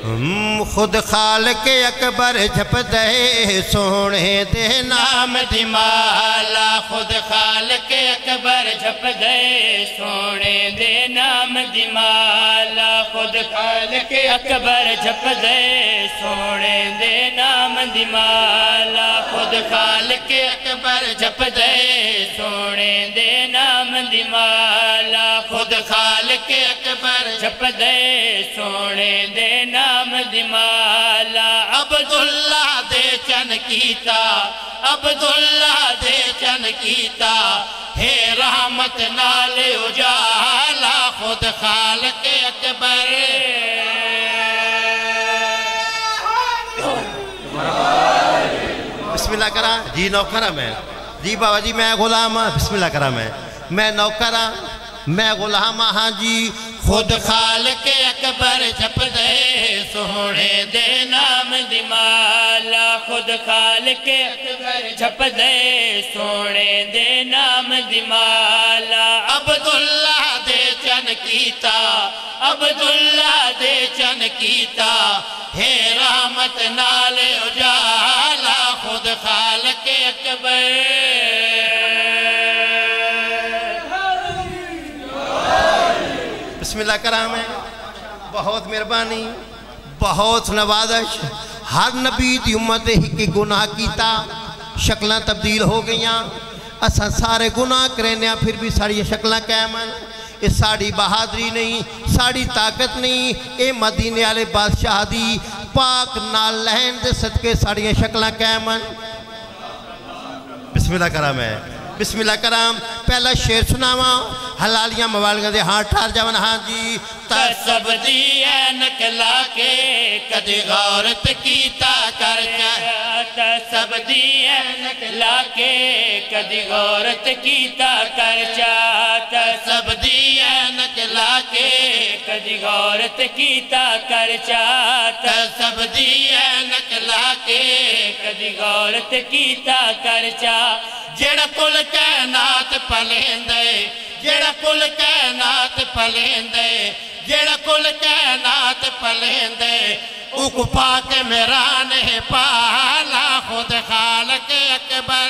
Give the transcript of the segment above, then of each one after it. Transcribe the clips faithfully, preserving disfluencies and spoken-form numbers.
खुद खालिक अकबर जप दे सोने दे नाम दी माला। खुद खालिक अकबर जप दे सोने दे नाम दी माला। खुद खालिक अकबर जप दे सोने दे नाम दी माला। खुद खालिक अकबर जप दे सोने दे नाम दी माला। खुद खालिक अकबर जप दे सोने दे नाम दी माला। अब्दुल्ला दे चन कीता, अब्दुल्ला दे चन कीता, हे रहमत नाल उजाला। खुद खालिक अकबर बिस्मिल्लाह करा जी। नौकरा मैं जी बाबा जी, मैं गुलाम हाँ। बिस्मिल्लाह करा मैं मैं नौकरा मैं गुलाम हाँ जी। खुद खालिक अकबर जप दे सोने दे नाम दी माला। खुद खालिक अकबर जप दे सोने दे नाम दी माला। अब्दुल्ला दे चन कीता, अब्दुल्ला दे चन कीता, हे रहमत नाल उजाला। खुद खालिक अकबर बिस्मिल्लाह करा मैं। बहुत मेहरबानी, बहुत नवाजश। हर नबी दी उम्मत ही गुनाह कीता, शक्लां तब्दील हो गई। असा सारे गुनाह करने फिर भी साड़ी शक्लां कायम हैं। ये साड़ी बहादुरी नहीं, साड़ी ताकत नहीं, ये मदीने वाले बादशाह दी पाक नाल लहन दे सदके साड़ियाँ शक्लां कायम हैं। बिस्मिल्लाह करा मैं बिस्मिल्लाह कराम। पहला शेर सुनावा हलालियां मवालियां दे हाथ ठार जावन। हाँ जी। तसब दी ऐनक लाके कदी गौरत कीता कर तसब दी ऐनक लाके कदी गौरत कीता कर तसब दी ऐनक लाके कदी गौरत कीता कर तसब दी ऐनक लाके कदी गौरत कीता कर जेड़ा कुल कैनात पलेंदे, जेड़ा कुल कैनात पलेंदे, जेड़ा कुल कैनात पलेंदे, उक पाके मेरा ने पाला। खुद खालिक अकबर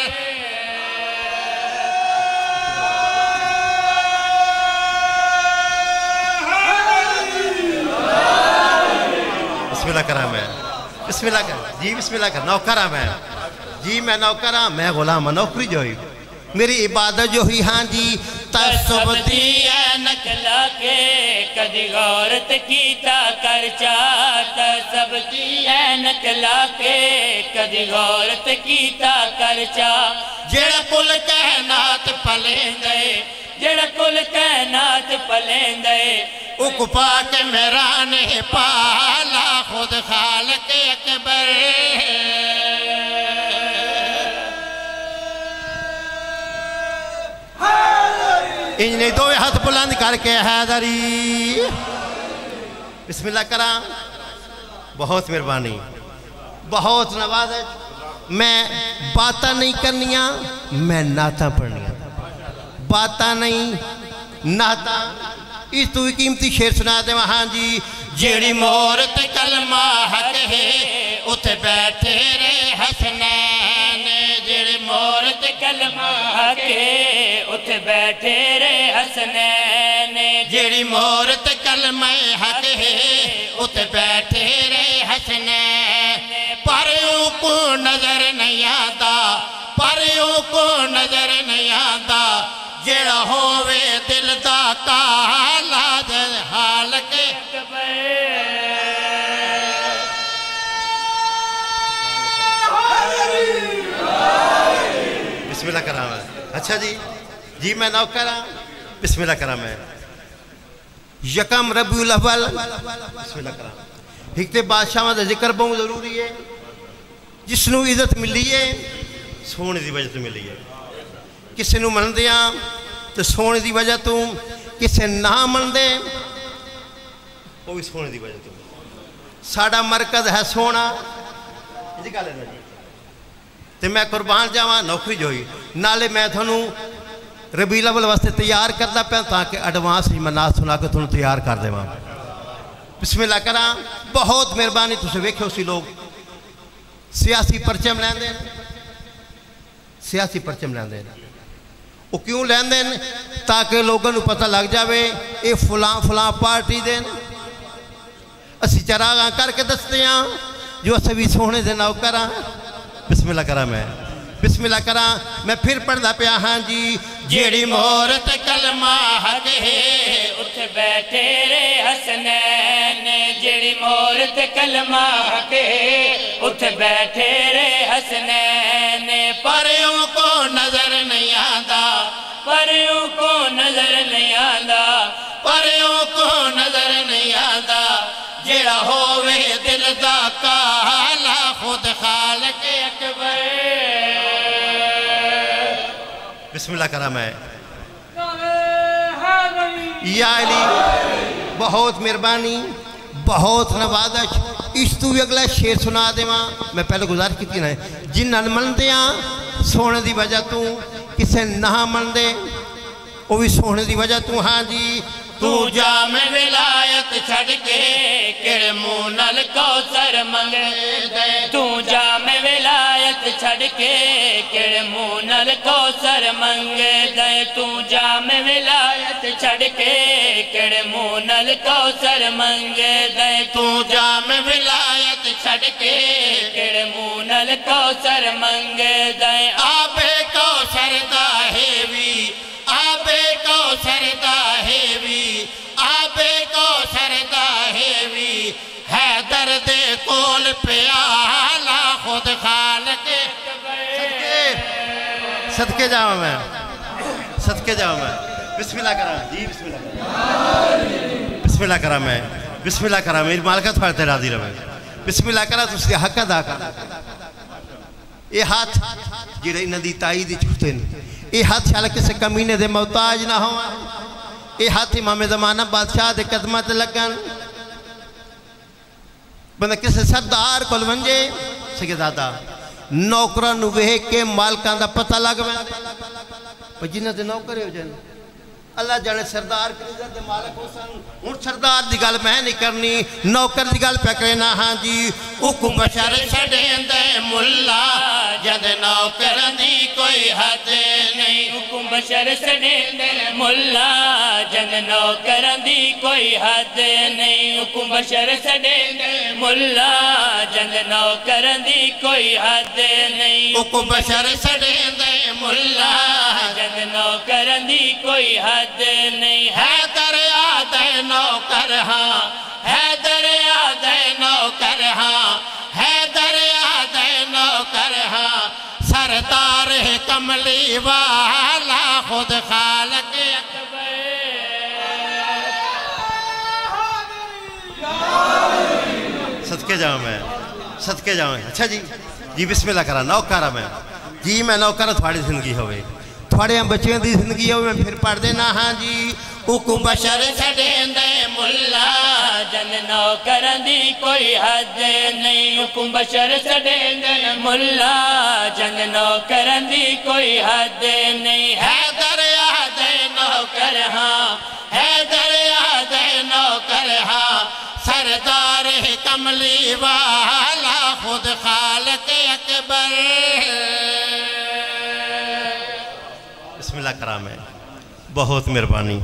बिस्मिल्लाह करा मैं बिस्मिल्लाह कर जी। बिस्मिल्लाह कर नौकरा मैं जी। मैं नौकरा मैं गुलाम नौकरी जो हुई मेरी इबादत जो हुई। हाँ जी। तसब दी ऐनक लाके कदी गौरत कीता कर तसब दी ऐनक लाके कदी गौरत कीता कर जेड़ा कुल कैनात पलेंदे, जेड़ा कुल कैनात पलेंदे, उक पाके मेरा ने पाला। खुद खालिक अकबर इन्हें दो हाथ बुलंद करके हैदरी बिस्मिल्लाह करा। बहुत मेहरबानी, बहुत नवाज़श। मैं बातें नहीं करनिया, मैं नाता पढ़निया। बातें नहीं नाता। इस तू कीमती शेर सुना दे। हाँ जी। जेड़ी मोरत कलमा हक है उते बैठे रे हसनैन। जेड़ी मोरत कलमा हक है उते बैठे रे हसनैन। जेड़ी मोरत कलमा हक है उते बैठे रे हसनैन। पर को नजर नहीं आता, पर को नजर नहीं आता, जेड़ा होवे दिल दा काला। हाल के बिस्मिल्लाह करा मैं। अच्छा जी जी मैं नौकरा बिस्मिल्लाह करा मैं। यकम रबीउल अव्वल बिस्मिल्लाह करा। एक तो बादशाह का जिक्र बहुत जरूरी है। जिसनों इज्जत मिली है सोने की वजह तो मिली है। किसी को मनते तो सोने की वजह तो, किसी ना मनते वो भी सोने की वजह तो। साडा मरकज है सोना जी गल है जी। तो मैं कुर्बान जावा नौकरी जो हुई नाले मैं थोनू रबीउल अव्वल वास्ते तैयार करता पाया ताकि एडवांस मैं नात सुना के थोनू तैयार कर देव। बिस्मिल्लाह करा। बहुत मेहरबानी। तुम वेख्यो सी लोग सियासी परचम लैंदे, सियासी परचम लैंदे, वो क्यों लैंदे ताकि लोगों को पता लग जाए ये फलां फलां पार्टी दे। असी चरागा करके दसते हैं जो अस भी सोने दे नौकर हाँ। बिस्मिल्लाह करा मैं, बिस्मिल्लाह करा मैं फिर पढ़दा पिया हाँ जी। जेड़ी मोहरत कलमा हक है उठ बैठे रे हसनैन, जेड़ी मोहरत कलमा हक है उठ बैठे रे हसनैन। परियों को नजर नहीं आंदा, परियों को नजर नहीं आंदा, परियों को नजर नहीं आंदा, जेड़ा होवे दिल दा काला खुद खालिक अकबर। बिस्मिल्लाह करा मैं। या अली बहुत मेहरबानी, बहुत नवादश। इस तू भी अगला शेर सुना देवा। मैं पहले गुजारिश की ना जिन्हें मनते हाँ सोने की वजह तू, किसे ना मनते वो भी सोने की वजह तू। हाँ जी। तू जाम विलायत छड़ के किड़ मुंह नल कौसर मंगदे, तू जाम विलायत छड़ के किड़ मुंह नल कौसर मंगदे, तू जाम विलायत छड़ के किड़ मुंह नल कौसर मंगदे, तू जाम विलायत छड़ के किड़ मुंह नल कौसर मंगदे। आबे कौसर दा हेवी, आबे कौसर दा हेवी, आबे कौसर दा हेवी, है दर्द कोल प्याला खुद खालिक। सदके सदके जावा मैं, सदके जावा मैं। बिस्मिल्लाह करा जी, बिस्मिल्लाह करा, बिस्मिल्लाह करा मैं, बिस्मिल्लाह करा। मेरी मालका थोड़े ते राजी रहे। बिस्मिल्लाह करा। तुझे हक अदा कर। ये हाथ जेड़े इन्हां दी ताई दी छुते ने, ये हाथ शाला किसी कमीने दे मोहताज ना हो। ये हाथ इमाम ज़माना बादशाह दे कदमां ते लगन। बंदा किसी सरदार कोल वंजे सके दादा नौकरां नूं वेख के मालकां दा पता लग वैंदा। जिन्हां दे नौकर हो जान अल्लाह जाने सरदार दे मालक हो सन। हुण सरदार दी गल मैं नहीं करनी, नौकर दी गल पे करना। हाँ जी। हुक्म बशर छड़ेंदे मुल्ला जद नौकर दी कोई हद नहीं, हुक्म बशर छड़ेंदे मुल्ला जद नौकर दी कोई हद नहीं, हुक्म बशर छड़ेंदे मुल्ला जद नौकर दी कोई हद नहीं, हुक्म बशर छड़ेंदे मुल्ला जद नौकर दी कोई हद नहीं। है दरिया दे नौकर हाँ, है दरिया दे नौकर हाँ, है दरिया दे नौकर हाँ, सरदार है कमली वाला खुद खालिक अकबर। सदके जाऊँ मैं, सदके जाऊँ। अच्छा जी जी बिस्मिल्लाह करा। नौकर मैं जी, मैं नौकर थोड़ी जिंदगी होवे, थोड़े बच्चों की जिंदगी हो। मैं फिर पढ़ देना। हाँ जी। हुक्म बशर छड़ेंदे मुल्ला जन नौकर दी कोई हद नहीं, हुक्म बशर छड़ेंदे मुल्ला जन नौकर दी कोई हद नहीं। है दरिया दे नौकर हाँ, है दरिया दे नौकर हाँ, सरदार है कमली वाला खुद खालिक अकबर। बिस्मिल्लाह करा मैं। बहुत मेहरबानी।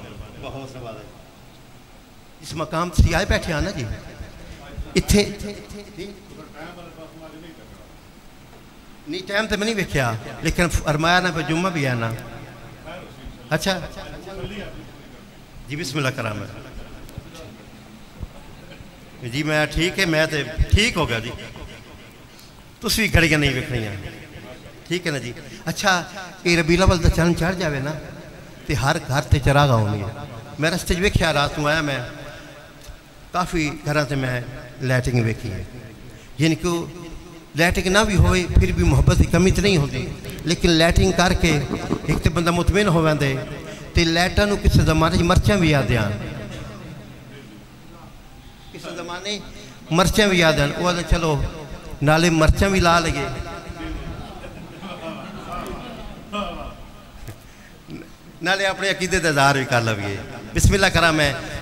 इस मकाम से आए बैठे आना जी इत्थे नहीं टाइम तो मैं नहीं वेख्या, लेकिन फरमाया ना जुम्मा भी है ना। अच्छा जी बिस्मिल्लाह करा मैं जी। मैं ठीक है, मैं तो ठीक हो गया जी। तुम भी घड़ियाँ नहीं वेखनिया, ठीक है ना जी। अच्छा ये रबीउल अव्वल का चंद चढ़ जाए ना तो हर घर से चरागा होनी है। मैं रस्ते वेख्या रात को आया, मैं काफ़ी घर से मैं लैटिंग वेखी है। यानी कि लैटिंग ना भी होए फिर भी मुहब्बत की कमी तो नहीं होती, लेकिन लैटिंग करके एक तो बंदा मुतमिन हो वैंदे ते लैटा नूं किसी जमाने मर्चां भी याद आन, किसी जमाने मर्चां भी याद आन। वो चलो नाले मर्चां भी ला लगे, नाले अपने अकीदे का इज़हार भी कर लवीए। बिस्मिल्लाह करा मैं।